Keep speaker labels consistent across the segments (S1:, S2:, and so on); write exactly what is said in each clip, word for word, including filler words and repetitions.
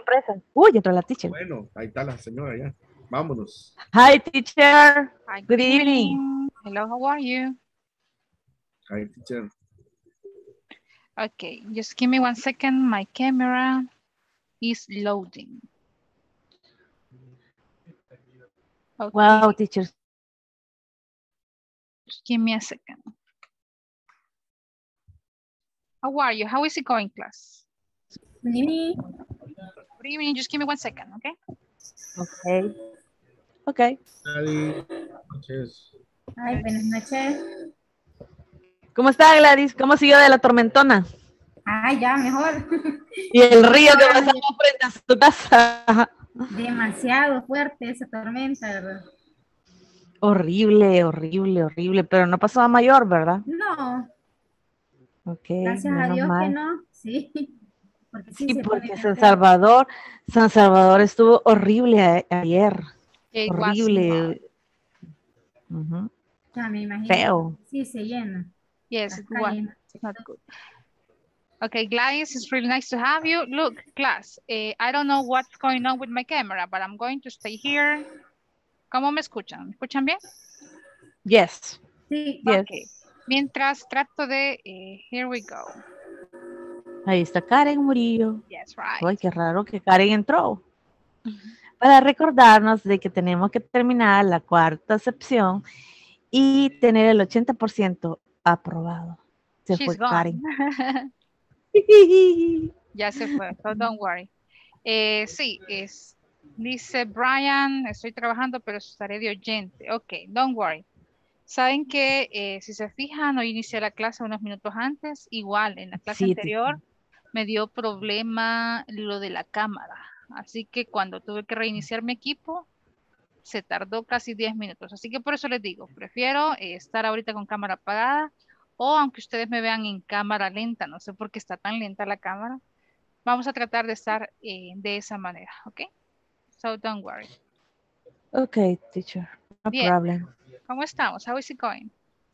S1: sorpresa. Uy, entró la teacher.
S2: Bueno, ahí está la señora ya. Vámonos.
S1: Hi, teacher.
S3: Hi,
S1: Good evening.
S3: Hello, how are you?
S2: Hi, teacher.
S3: Okay, just give me one second. My camera is loading. Okay.
S1: Wow, teacher.
S3: Just give me a second. How are you? How is it going, class?
S4: Good evening.
S3: Good evening. Just give me one second, okay?
S1: Okay. Okay.
S2: Buenas noches.
S4: Ay, buenas noches.
S1: ¿Cómo está, Gladys? ¿Cómo siguió de la tormentona?
S4: Ah, ya, mejor.
S1: Y el río que pasaba frente a su casa.
S4: Demasiado fuerte esa tormenta, ¿verdad?
S1: Horrible, horrible, horrible. Pero no pasó a mayor, ¿verdad?
S4: No.
S1: Ok,
S4: Gracias a
S1: menos
S4: Dios
S1: mal.
S4: que no. Sí. Porque sí,
S1: Sí,
S4: se pone
S1: porque
S4: bien
S1: San
S4: feo.
S1: Salvador, San Salvador estuvo horrible a- ayer.
S3: It
S1: Horrible. Ujú.
S4: Ya me imagino.
S1: Feo.
S4: Sí, se llena.
S3: Yes,
S4: Las
S3: it was.
S4: calles.
S3: It's not good. Okay, Gladys, it's really nice to have you. Look, class, eh, I don't know what's going on with my camera, but I'm going to stay here. ¿Cómo me escuchan? ¿Me escuchan bien?
S1: Yes.
S4: Sí.
S1: Yes.
S3: Okay. Mientras trato de, eh, here we go.
S1: Ahí está Karen Murillo.
S3: Yes, right.
S1: Ay, qué raro que Karen entró. Para recordarnos de que tenemos que terminar la cuarta sección y tener el ochenta por ciento aprobado. Se
S3: She's
S1: fue
S3: gone.
S1: Karen.
S3: Ya se fue, so don't worry. Eh, sí, es, dice Brian, estoy trabajando, pero estaré de oyente. Ok, don't worry. Saben que eh, si se fijan, hoy inicié la clase unos minutos antes. Igual, en la clase
S1: Sí,
S3: anterior me dio problema lo de la cámara. Así que cuando tuve que reiniciar mi equipo, se tardó casi diez minutos. Así que por eso les digo, prefiero eh, estar ahorita con cámara apagada o aunque ustedes me vean en cámara lenta, no sé por qué está tan lenta la cámara. Vamos a tratar de estar eh, de esa manera, ¿ok? So don't worry.
S1: Ok, teacher. No
S3: Bien.
S1: problem.
S3: ¿Cómo estamos? How is it going?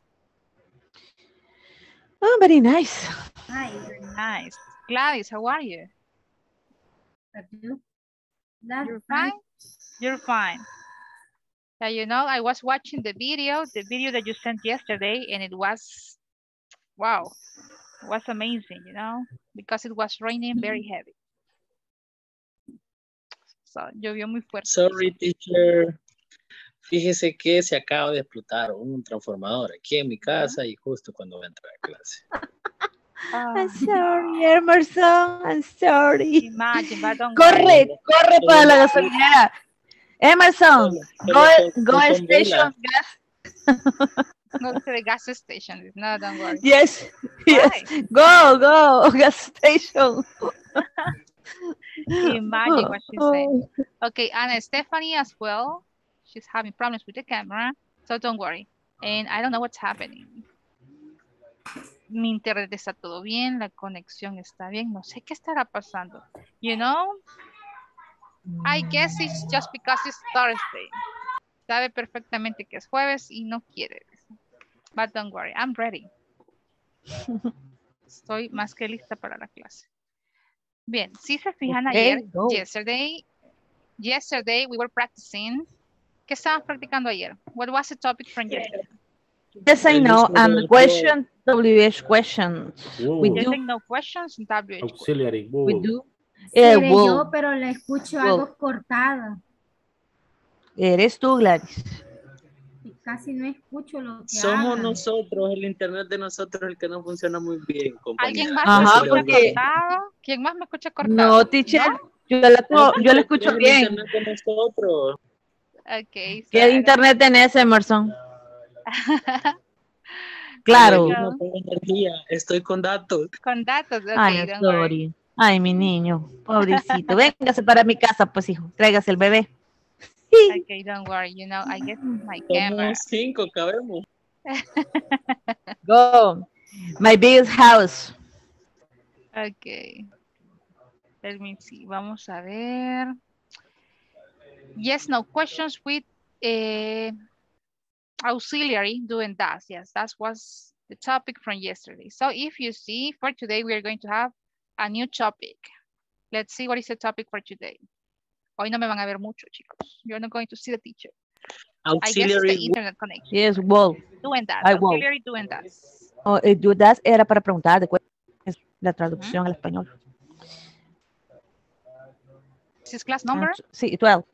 S1: Oh, very nice.
S4: Hi.
S3: Very nice. Gladys, how are you?
S4: But you? That's
S3: You're fine? You're fine. Yeah, you know, I was watching the video, the video that you sent yesterday, and it was, wow, it was amazing, you know, because it was raining very heavy. So, llovió muy fuerte.
S5: Sorry, teacher. Fíjese que se acaba de explotar un transformador aquí en mi casa y justo cuando voy a entrar a clase.
S1: I'm sorry, Emerson. I'm sorry.
S3: Imagine, but don't
S1: Corre,
S3: worry.
S1: corre para la gasolinera. Emerson, go, go
S5: con
S1: station gas.
S3: Go to the gas station. No, don't worry.
S1: Yes, yes. Go, go, gas station.
S3: Imagine what she's saying. Okay, Anna Stephanie as well. She's having problems with the camera, so don't worry. And I don't know what's happening. Mi internet está todo bien, la conexión está bien, no sé qué estará pasando. You know, I guess it's just because it's Thursday. Sabe perfectamente que es jueves y no quiere. But don't worry, I'm ready. Estoy más que lista para la clase. Bien, si se fijan
S1: Okay,
S3: ayer,
S1: go.
S3: yesterday, yesterday we were practicing. ¿Qué estábamos practicando ayer? What was the topic from yesterday?
S1: Yes, I know. Um, question, W H questions. We
S3: Yes,
S1: do.
S3: I know questions and W H
S2: Auxiliary.
S1: We do.
S4: Seré
S1: Eh, will.
S4: yo, pero le escucho algo cortado.
S1: Eres tú, Gladys.
S4: Y casi no escucho lo que
S5: Somos
S4: hablan.
S5: nosotros, el internet de nosotros el que no funciona muy bien, compañera.
S3: ¿Alguien más
S1: Ajá,
S3: me escucha
S1: porque-
S3: cortado? ¿Quién más me escucha cortado?
S1: No, teacher. Yo la, tengo- yo la escucho
S5: Es el
S1: bien.
S5: internet de nosotros.
S3: Okay, so
S1: ¿Qué
S3: I
S1: internet tenés, Emerson?
S3: don't-
S1: Claro.
S5: Yo no tengo energía, estoy con datos.
S3: Con datos, okay,
S1: Ay,
S3: don't worry.
S1: sorry. Ay, mi niño. Pobrecito. Véngase para mi casa, pues, hijo. Tráigase el bebé.
S3: Okay, don't worry. You know, I get my camera.
S5: Somos cinco, cabemos.
S1: Go. My biggest house.
S3: Okay. Let me see. Vamos a ver. Yes, no questions with uh, auxiliary doing that. Yes, that was the topic from yesterday. So if you see, for today, we are going to have a new topic. Let's see what is the topic for today. Hoy no me van a ver mucho, chicos. You're not going to see the teacher. I guess it's
S5: Auxiliary.
S3: the internet connection.
S1: Yes, will.
S3: Doing that.
S1: I will.
S3: Auxiliary doing that.
S1: Oh, eh, do that era para preguntar de cuál es la traducción al español.
S3: This is class number?
S1: Ah, sí, doce.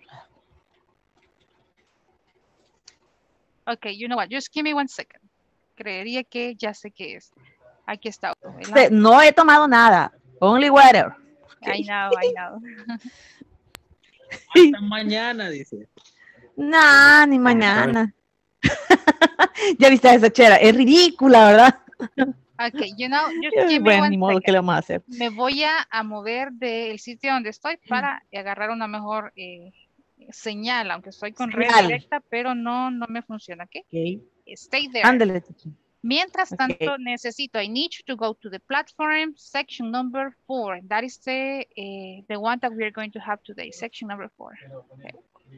S3: Okay, you know what? Just give me one second. Creería que ya sé qué es. Aquí está.
S1: Sí, no he tomado nada. Only water.
S3: I know, I know.
S5: Hasta mañana, dice.
S1: No, ni mañana. Ya viste esa chera. Es ridícula, ¿verdad?
S3: Okay, you know, just give me
S1: Bueno,
S3: one
S1: ni modo
S3: second.
S1: que le vamos a hacer.
S3: Me voy a, a mover del sitio donde estoy para agarrar una mejor eh, señal, aunque estoy con red
S1: Señal.
S3: directa, pero no, no me funciona. ¿Ok?
S1: Okay.
S3: Stay there.
S1: Ándale.
S3: Mientras
S1: Okay.
S3: tanto, necesito, I need you to go to the platform, section number four. That is the, eh, the one that we are going to have today, section number four. Okay.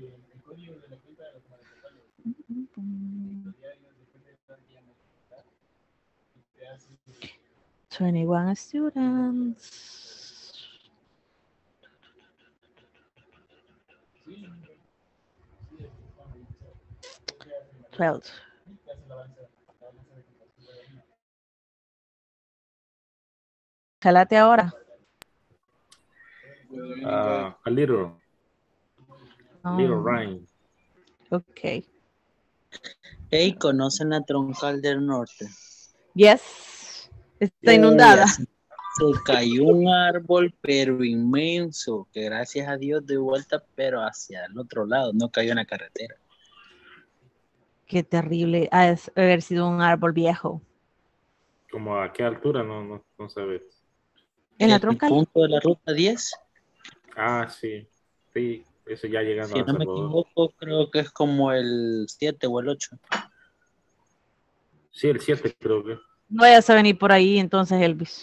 S1: twenty-one students. twelve. Jalate ahora.
S2: Uh, a little,
S1: Oh,
S2: little rain.
S1: ok.
S5: Hey, ¿conocen la troncal del norte?
S1: Yes. Está inundada.
S5: Uy, se cayó un árbol, pero inmenso, que gracias a Dios de vuelta, pero hacia el otro lado, no cayó en la carretera.
S1: Qué terrible. Ha de haber sido un árbol viejo.
S2: Como a qué altura, no, no, no se ve.
S1: En la
S5: El
S1: troncal.
S5: punto de la ruta diez,
S2: Ah, sí. Sí, eso ya llegando
S5: si
S2: a
S5: no me
S2: Salvador.
S5: equivoco, creo que es como el siete o el ocho.
S2: Sí, el siete creo que.
S1: No vayas a venir por ahí entonces, Elvis.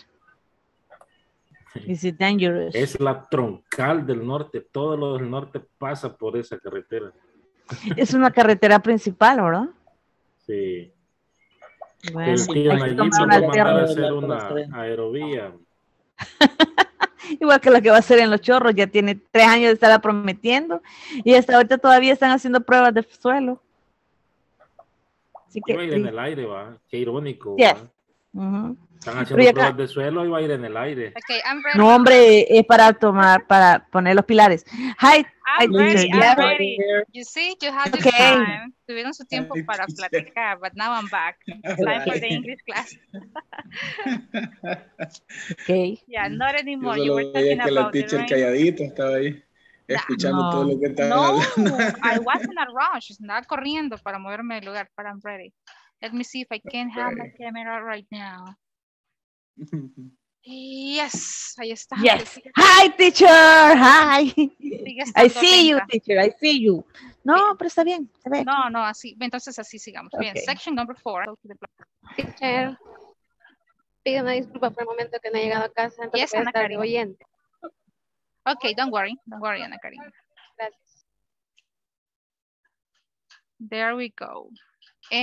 S1: Is it dangerous?
S2: Es la troncal del norte. Todo lo del norte pasa por esa carretera.
S1: Es una carretera principal, ¿verdad?
S2: Sí.
S1: Bueno,
S2: El tío
S1: hay que
S2: Nayib
S1: tomar
S2: nos
S1: una
S2: va a mandar a
S1: alterna.
S2: hacer una aerovía.
S1: Igual que lo que va a hacer en Los Chorros, ya tiene tres años de estarla prometiendo y hasta ahorita todavía están haciendo pruebas de suelo. Así que,
S2: Iba a ir
S1: sí.
S2: en el aire, va. Qué irónico.
S1: Yes.
S2: ¿va?
S1: Ujú.
S2: Están
S1: Pero
S2: haciendo
S1: ya
S2: pruebas
S1: acá-
S2: de suelo y va a ir en el aire.
S3: Okay, I'm ready.
S1: No, hombre, es para tomar, para poner los pilares. Hi,
S3: I'm
S1: hi,
S3: ready,
S1: teacher.
S3: I'm
S1: Yeah.
S3: ready. You see, you had your
S1: Okay.
S3: time. Tuvieron su tiempo
S6: Ay,
S3: para
S6: teacher.
S3: platicar, but now I'm back. It's time for the English class.
S1: Okay.
S3: Yeah, not
S6: Yo
S3: anymore. You were
S6: solo veía
S3: talking
S6: que la
S3: about the
S6: teacher
S3: rain.
S6: calladita estaba ahí,
S3: Nah.
S6: escuchando
S1: No.
S6: todo lo que estaban
S3: No,
S6: hablando.
S3: I wasn't at rush. Andaba corriendo para moverme del lugar, but I'm ready. Let me see if I can have my camera right now. Yes, ahí está.
S1: Yes. Hi, teacher. Hi.
S3: Sigue
S1: I
S3: estando
S1: see you,
S3: lenta.
S1: teacher. I see you. No, pero está bien. Está bien.
S3: No, no, así. Entonces así sigamos. Bien,
S1: Okay.
S3: section number four.
S7: Teacher, pido una disculpa por el momento que no he llegado a casa, entonces
S3: Yes,
S7: voy a
S3: Ana
S7: estar de
S3: Karina.
S7: oyente.
S3: Okay, don't worry. Don't worry, Ana Karina.
S7: Gracias.
S3: There we go. And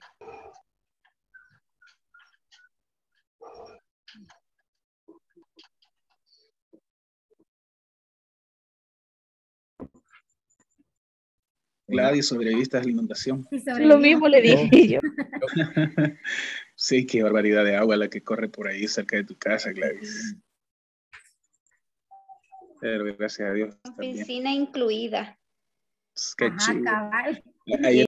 S6: Gladys, sobrevistas de la inundación.
S4: Sí,
S1: Lo
S4: sobrevivo.
S1: mismo le dije yo.
S6: Sí, qué barbaridad de agua la que corre por ahí cerca de tu casa, Gladys. Pero gracias a Dios. Está bien.
S4: Piscina incluida.
S6: Qué
S4: Ajá,
S6: chido.
S4: cabal.
S6: Ahí